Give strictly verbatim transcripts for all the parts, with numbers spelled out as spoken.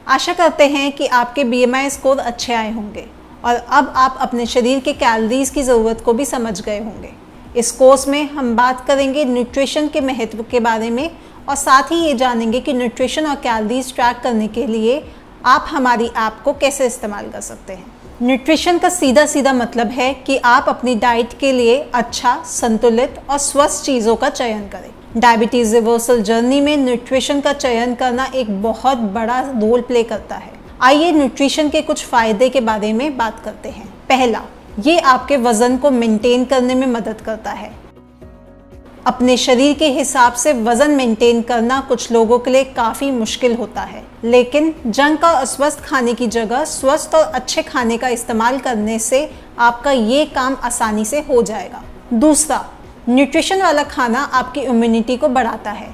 आशा करते हैं कि आपके बी एम आई स्कोर अच्छे आए होंगे और अब आप अपने शरीर के कैलोरीज की ज़रूरत को भी समझ गए होंगे। इस कोर्स में हम बात करेंगे न्यूट्रिशन के महत्व के बारे में और साथ ही ये जानेंगे कि न्यूट्रिशन और कैलोरीज ट्रैक करने के लिए आप हमारी ऐप को कैसे इस्तेमाल कर सकते हैं। न्यूट्रिशन का सीधा सीधा मतलब है कि आप अपनी डाइट के लिए अच्छा, संतुलित और स्वस्थ चीज़ों का चयन करें। डायबिटीज़ रिवर्सल जर्नी में न्यूट्रिशन का चयन करना एक बहुत बड़ा रोल प्ले करता है। आइए न्यूट्रिशन के कुछ फ़ायदे के बारे में बात करते हैं। पहला, ये आपके वज़न को मेंटेन करने में मदद करता है। अपने शरीर के हिसाब से वज़न मेंटेन करना कुछ लोगों के लिए काफ़ी मुश्किल होता है, लेकिन जंक और अस्वस्थ खाने की जगह स्वस्थ और अच्छे खाने का इस्तेमाल करने से आपका ये काम आसानी से हो जाएगा। दूसरा, न्यूट्रिशन वाला खाना आपकी इम्यूनिटी को बढ़ाता है।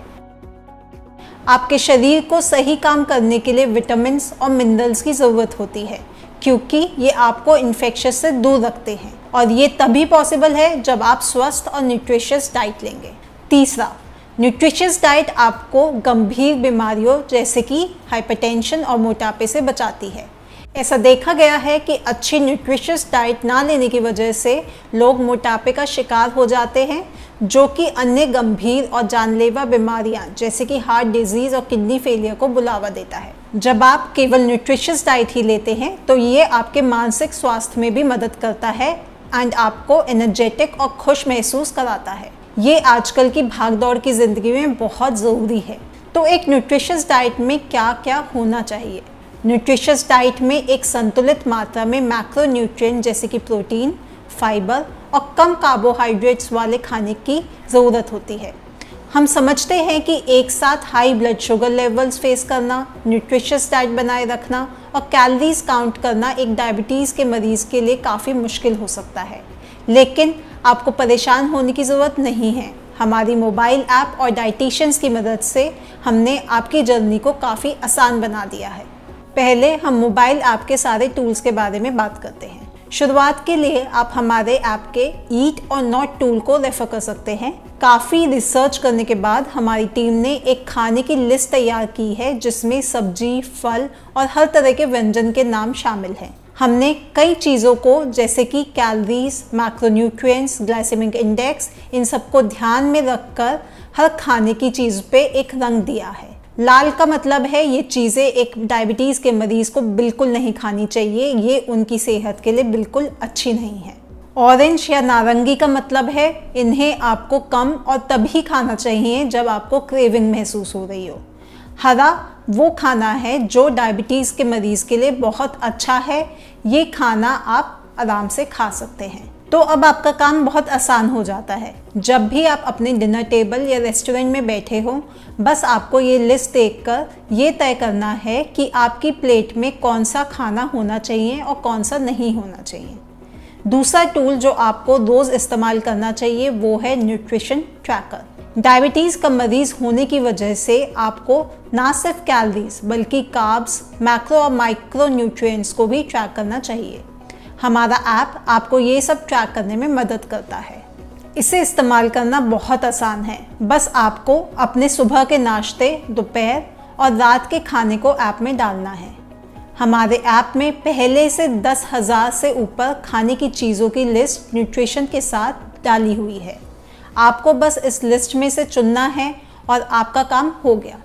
आपके शरीर को सही काम करने के लिए विटामिन्स और मिनरल्स की ज़रूरत होती है, क्योंकि ये आपको इन्फेक्शस से दूर रखते हैं और ये तभी पॉसिबल है जब आप स्वस्थ और न्यूट्रिशियस डाइट लेंगे। तीसरा, न्यूट्रिशियस डाइट आपको गंभीर बीमारियों जैसे कि हाइपरटेंशन और मोटापे से बचाती है। ऐसा देखा गया है कि अच्छी न्यूट्रिशियस डाइट ना लेने की वजह से लोग मोटापे का शिकार हो जाते हैं, जो कि अन्य गंभीर और जानलेवा बीमारियां जैसे कि हार्ट डिजीज़ और किडनी फेलियर को बुलावा देता है। जब आप केवल न्यूट्रिशियस डाइट ही लेते हैं तो ये आपके मानसिक स्वास्थ्य में भी मदद करता है एंड आपको एनर्जेटिक और खुश महसूस कराता है। ये आजकल की भागदौड़ की ज़िंदगी में बहुत ज़रूरी है। तो एक न्यूट्रिशियस डाइट में क्या क्या होना चाहिए? न्यूट्रिशियस डाइट में एक संतुलित मात्रा में मैक्रोन्यूट्रिएंट जैसे कि प्रोटीन, फाइबर और कम कार्बोहाइड्रेट्स वाले खाने की ज़रूरत होती है। हम समझते हैं कि एक साथ high blood sugar levels face करना, न्यूट्रिशियस डाइट बनाए रखना और कैलोरीज काउंट करना एक डायबिटीज़ के मरीज़ के लिए काफ़ी मुश्किल हो सकता है, लेकिन आपको परेशान होने की ज़रूरत नहीं है। हमारी मोबाइल ऐप और डाइटिशियंस की मदद से हमने आपकी जर्नी को काफ़ी आसान बना दिया है। पहले हम मोबाइल ऐप के सारे टूल्स के बारे में बात करते हैं। शुरुआत के लिए आप हमारे ऐप के ईट और नॉट टूल को रेफर कर सकते हैं। काफ़ी रिसर्च करने के बाद हमारी टीम ने एक खाने की लिस्ट तैयार की है जिसमें सब्जी, फल और हर तरह के व्यंजन के नाम शामिल हैं। हमने कई चीज़ों को जैसे कि कैलोरीज, मैक्रोन्यूट्रिएंट्स, ग्लाइसेमिक इंडेक्स, इन सबको ध्यान में रखकर हर खाने की चीज़ पे एक रंग दिया है। लाल का मतलब है ये चीज़ें एक डायबिटीज़ के मरीज़ को बिल्कुल नहीं खानी चाहिए, ये उनकी सेहत के लिए बिल्कुल अच्छी नहीं है। ऑरेंज या नारंगी का मतलब है इन्हें आपको कम और तभी खाना चाहिए जब आपको क्रेविंग महसूस हो रही हो। हरा वो खाना है जो डायबिटीज़ के मरीज़ के लिए बहुत अच्छा है, ये खाना आप आराम से खा सकते हैं। तो अब आपका काम बहुत आसान हो जाता है। जब भी आप अपने डिनर टेबल या रेस्टोरेंट में बैठे हो, बस आपको ये लिस्ट देखकर ये तय करना है कि आपकी प्लेट में कौन सा खाना होना चाहिए और कौन सा नहीं होना चाहिए। दूसरा टूल जो आपको रोज़ इस्तेमाल करना चाहिए वो है न्यूट्रिशन ट्रैकर। डायबिटीज़ का मरीज़ होने की वजह से आपको ना सिर्फ कैलोरीज बल्कि कार्ब्स, मैक्रो और माइक्रो न्यूट्रिएंट्स को भी ट्रैक करना चाहिए। हमारा ऐप आपको ये सब ट्रैक करने में मदद करता है। इसे इस्तेमाल करना बहुत आसान है। बस आपको अपने सुबह के नाश्ते, दोपहर और रात के खाने को ऐप में डालना है। हमारे ऐप में पहले से दस हज़ार से ऊपर खाने की चीज़ों की लिस्ट न्यूट्रिशन के साथ डाली हुई है। आपको बस इस लिस्ट में से चुनना है और आपका काम हो गया।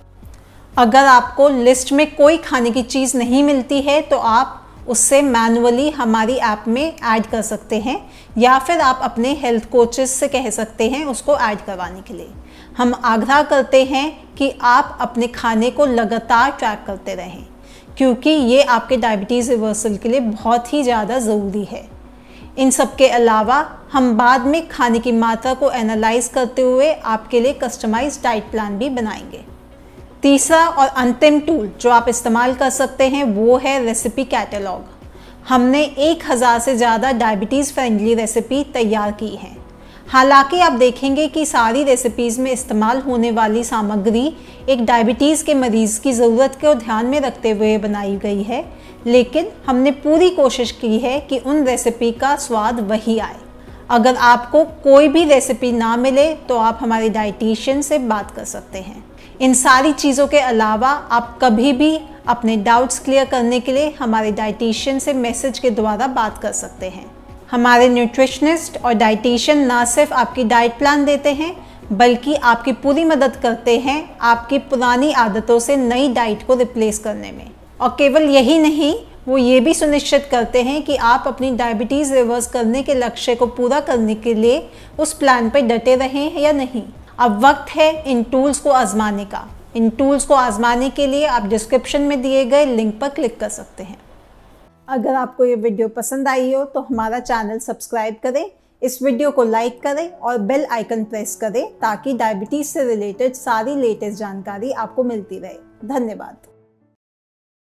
अगर आपको लिस्ट में कोई खाने की चीज़ नहीं मिलती है तो आप उससे मैनुअली हमारी ऐप में ऐड कर सकते हैं या फिर आप अपने हेल्थ कोचेस से कह सकते हैं उसको ऐड करवाने के लिए। हम आग्रह करते हैं कि आप अपने खाने को लगातार ट्रैक करते रहें, क्योंकि ये आपके डायबिटीज़ रिवर्सल के लिए बहुत ही ज़्यादा ज़रूरी है। इन सब के अलावा हम बाद में खाने की मात्रा को एनालाइज करते हुए आपके लिए कस्टमाइज्ड डाइट प्लान भी बनाएंगे। तीसरा और अंतिम टूल जो आप इस्तेमाल कर सकते हैं वो है रेसिपी कैटलॉग। हमने एक हज़ार से ज़्यादा डायबिटीज़ फ्रेंडली रेसिपी तैयार की हैं। हालांकि आप देखेंगे कि सारी रेसिपीज़ में इस्तेमाल होने वाली सामग्री एक डायबिटीज़ के मरीज़ की ज़रूरत को ध्यान में रखते हुए बनाई गई है, लेकिन हमने पूरी कोशिश की है कि उन रेसिपी का स्वाद वही आए। अगर आपको कोई भी रेसिपी ना मिले तो आप हमारे डाइटिशियन से बात कर सकते हैं। इन सारी चीज़ों के अलावा आप कभी भी अपने डाउट्स क्लियर करने के लिए हमारे डाइटिशियन से मैसेज के द्वारा बात कर सकते हैं। हमारे न्यूट्रिशनिस्ट और डाइटिशियन ना सिर्फ आपकी डाइट प्लान देते हैं बल्कि आपकी पूरी मदद करते हैं आपकी पुरानी आदतों से नई डाइट को रिप्लेस करने में। और केवल यही नहीं, वो ये भी सुनिश्चित करते हैं कि आप अपनी डायबिटीज़ रिवर्स करने के लक्ष्य को पूरा करने के लिए उस प्लान पर डटे रहें या नहीं। अब वक्त है इन टूल्स को आजमाने का। इन टूल्स को आजमाने के लिए आप डिस्क्रिप्शन में दिए गए लिंक पर क्लिक कर सकते हैं। अगर आपको ये वीडियो पसंद आई हो तो हमारा चैनल सब्सक्राइब करें, इस वीडियो को लाइक करें और बेल आइकन प्रेस करें ताकि डायबिटीज़ से रिलेटेड सारी लेटेस्ट जानकारी आपको मिलती रहे। धन्यवाद।